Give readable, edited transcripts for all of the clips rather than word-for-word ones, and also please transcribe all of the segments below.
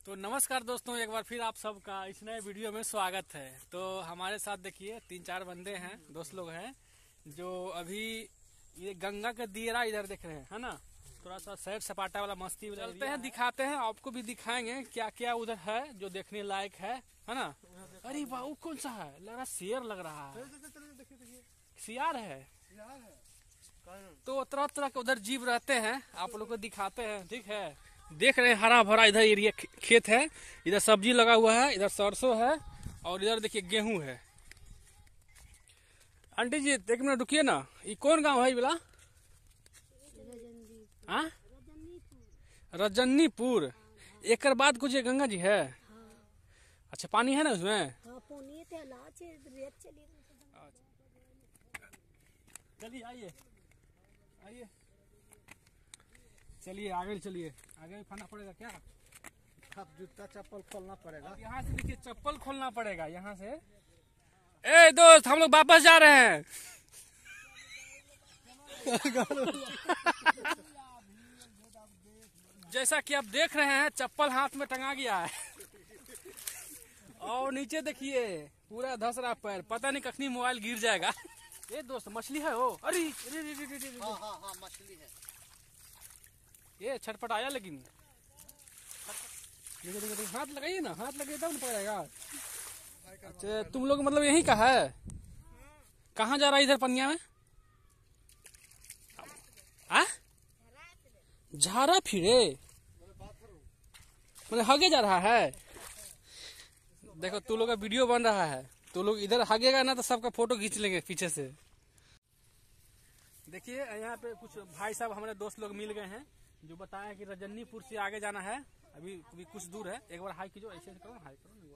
तो नमस्कार दोस्तों, एक बार फिर आप सबका इस नए वीडियो में स्वागत है। तो हमारे साथ देखिए 3-4 बंदे हैं, दोस्त लोग हैं जो अभी ये गंगा का दियरा इधर देख रहे हैं, है ना। थोड़ा सा सैर सपाटा वाला मस्ती वाला चलते हैं, दिखाते हैं, आपको भी दिखाएंगे क्या क्या उधर है जो देखने लायक है ना। अरे वाह, वो कौन सा है? लग रहा शेर लग रहा है, सियार है। तो तरह तरह के उधर जीव रहते हैं, आप लोग को दिखाते हैं। ठीक है, देख रहे हैं हरा भरा इधर एरिया खेत है, इधर सब्जी लगा हुआ है, इधर सरसों है और इधर देखिए गेहूं है। आंटी जी एक मिनट रुकिए ना, ये कौन गांव है बोला? हाँ, रजन्नीपुर। एक बाद कुछ ये गंगा जी है। अच्छा, पानी है ना उसमें? चलिए आइए आइए, चलिए आगे चलिए। आगे भी खाना पड़ेगा क्या? आप जूता चप्पल खोलना पड़ेगा। यहाँ से देखिए, चप्पल खोलना पड़ेगा यहाँ से। ए दोस्त, हम लोग वापस जा रहे हैं। जैसा कि आप देख रहे हैं, चप्पल हाथ में टंगा गया है और नीचे देखिए पूरा धस रहा पैर, पता नहीं कखनी मोबाइल गिर जाएगा। ये दोस्त मछली है वो। अरे हाँ, मछली है। ये छटपटाया, लेकिन देखो हाथ लगाइए ना, हाथ लगाइए तब न पकड़ेगा। अच्छा, तुम लोग मतलब यहीं का है? कहाँ जा रहा है इधर पनिया में? आ? झारा फिरे मतलब हगे जा रहा है। देखो तू लोग का वीडियो बन रहा है, तो लोग इधर हगेगा ना तो सबका फोटो खींच लेंगे पीछे से। देखिए यहाँ पे कुछ भाई साहब हमारे दोस्त लोग मिल गए हैं जो बताया कि रजन्नीपुर से आगे जाना है, अभी कुछ दूर है। एक बार हाई कीजिए, ऐसे करो, हाई करो।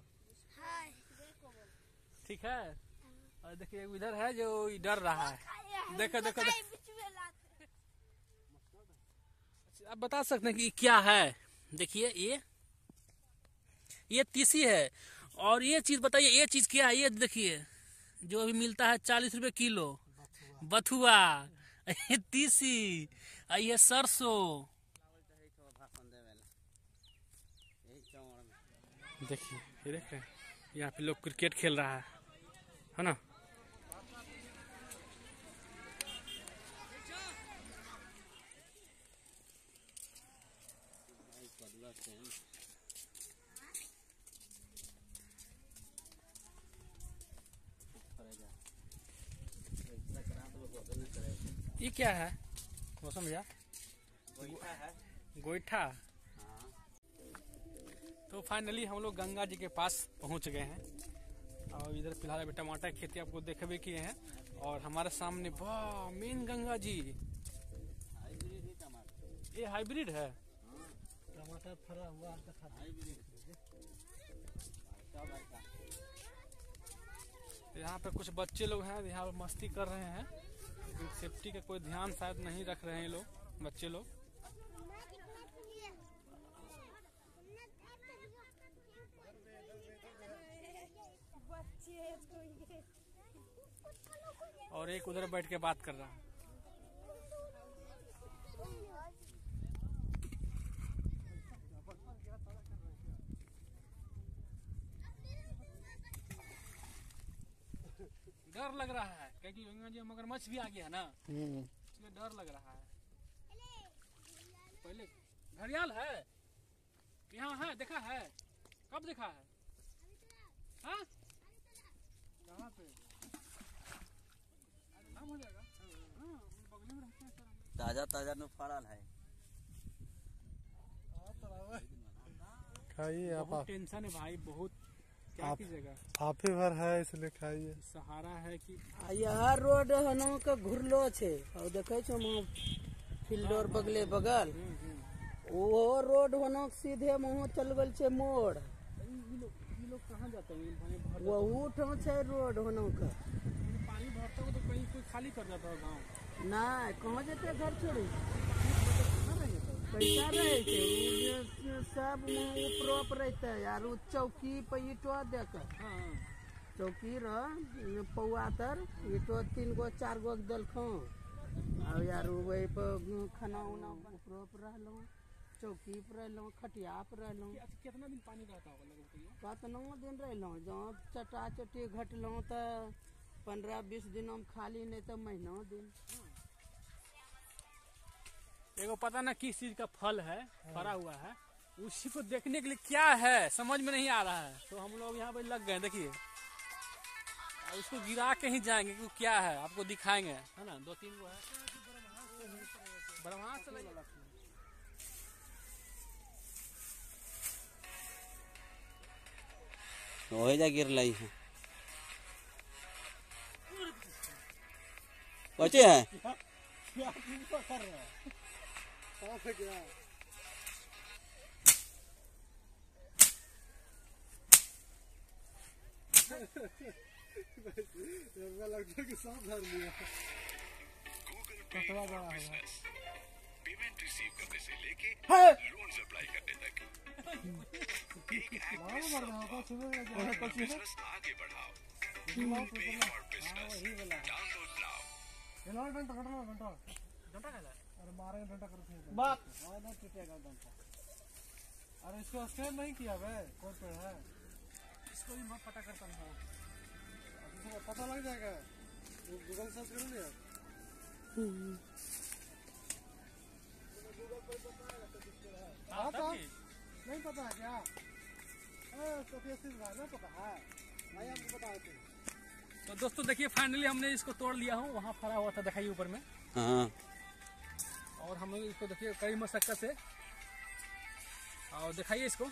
ठीक है, और देखिए इधर है जो डर रहा है। देखो देखो, आप बता सकते हैं कि क्या है? देखिए ये तीसी है। और ये चीज बताइए, ये चीज क्या है? ये देखिए जो अभी मिलता है 40 रुपए किलो, बथुआ। ये तीसी, ये सरसों। देखिए ये देख रहे हैं, यहाँ पे लोग क्रिकेट खेल रहा है ना। ये क्या है मौसम भैया? गोईठा है। गोईठा। तो फाइनली हम लोग गंगा जी के पास पहुंच गए हैं और इधर फिलहाल अभी टमाटर की खेती आपको देखबे किए हैं। और हमारे सामने वाह, मेन गंगा जी। ये हाइब्रिड है टमाटर फरा हुआ यहाँ पे कुछ बच्चे लोग हैं, यहाँ पे मस्ती कर रहे हैं। सेफ्टी का कोई ध्यान शायद नहीं रख रहे हैं लोग, बच्चे लोग। और एक उधर बैठ के बात कर रहा है। डर लग रहा है क्योंकि गंगा जी मगरमच्छ भी आ गया ना, इसलिए डर लग रहा है। पहले घड़ियाल है यहाँ है, देखा है? कब देखा है? हाँ, कहाँ पे? हो जाएगा। हाँ, बगल में रहते हैं। ताजा न फड़ल है। खाइए आप। बहुत टेंशन है भाई, बहुत। क्या कीजिएगा, आप ही भर है इसलिए खाइए। सहारा है कि यहाँ रोड हनो के घुरलो छे और देखे छो फील्डर बगले बगल वो रोड होनो सीधे मुँह चल गल छे मोड़। ये लोग कहाँ जाते हैं? वहू ठो छे रोड होनो के। पानी भरता हो तो कहीं कोई खाली कर जाता है गाँव। ना कहाँ जते घर छोड़ी पैसा रहे छे सब उपरोप रहते यार। चौकी पे ईटो देकर चौकी रह पौआ तर ईटो 3 गो 4 गो दलखो और यार वही पर खाना उना उपरोप रहलो। चौकी पर रहलों, खटिया पर रहलों। अच्छा, कितना दिन पानी रहता होगा लगभग ये? कतनो दिन रहलों, जहाँ चटा चटी घटलों तो 15-20 दिन हम खाली, नहीं तो महीनों दिन। एगो पता ना किस चीज का फल है, फरा हुआ है, उसी को देखने के लिए क्या है समझ में नहीं आ रहा है, तो हम लोग यहाँ पे लग गए। देखिए उसको गिरा के ही जाएंगे कि वो क्या है, आपको दिखाएंगे, है ना। 2-3 गो है, ब्रह्मांड से लगे। वही जा गिर लाई है। बचे है लगता है कि सांप धर लिया। कतवा बड़ा होगा। पेमेंट रिसीव करने से लेके लोन अप्लाई करने तक बिजनेस आगे बढ़ाओ। पे फॉर बिजनेस डाउनलोड नाउ। घंटा का है? अरे मारेंगे डंडा करते हैं। बात नहीं टूटेगा डंडा। अरे इसको स्कैन नहीं किया बे, कौन पे है? इसको भी मैं पता करता हूँ। इसको पता लग जाएगा, गूगल सर्च कर लिया। हाँ, तब की? नहीं पता है क्या? तो ना पता है, नहीं हमको पता है। तो दोस्तों देखिए, फाइनली हमने इसको तोड़ लिया हूँ। वहाँ फरा हुआ था, दिखाइए ऊपर में। हाँ और हम लोग इसको देखिए कई मशक्कत से, और दिखाइए इसको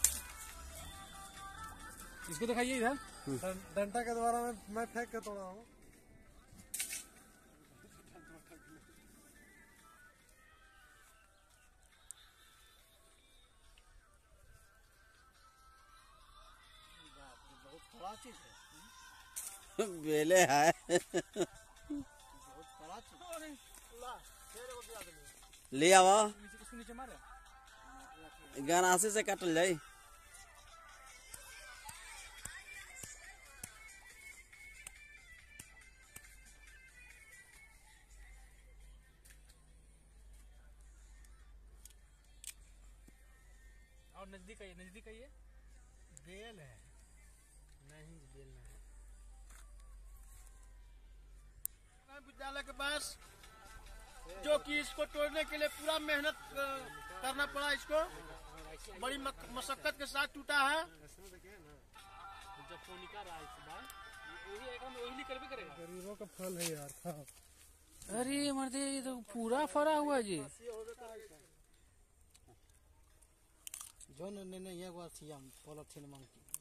दिखाइए इधर। डंडा के द्वारा मैं फेंक के तोड़ा हूँ। बहुत बड़ा चीज है। बेले है। बहुत बड़ा चीज। ले आवा, इसको नीचे मारे। गनासी से काटल जाए। और नजदीक आइए, नजदीक आइए। बेल है। नहीं, बेल नहीं है। विद्यालय के पास, जो कि इसको तोड़ने के लिए पूरा मेहनत करना पड़ा। इसको बड़ी मशक्कत के साथ टूटा है। जब फोन निकाल रहा है इस बार, वही करबे करेगा। गरीबों का फल है यार, खाओ। अरे मर्दे, ये तो पूरा फरा हुआ जी। जो नहीं ये पॉलिथीन मांगती।